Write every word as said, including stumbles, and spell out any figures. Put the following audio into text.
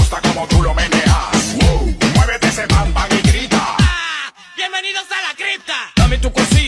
gusta como tú lo meneas. Wow. Muévete ese bam bam y grita. ¡Ah! ¡Bienvenidos a la cripta! Dame tu cosilla.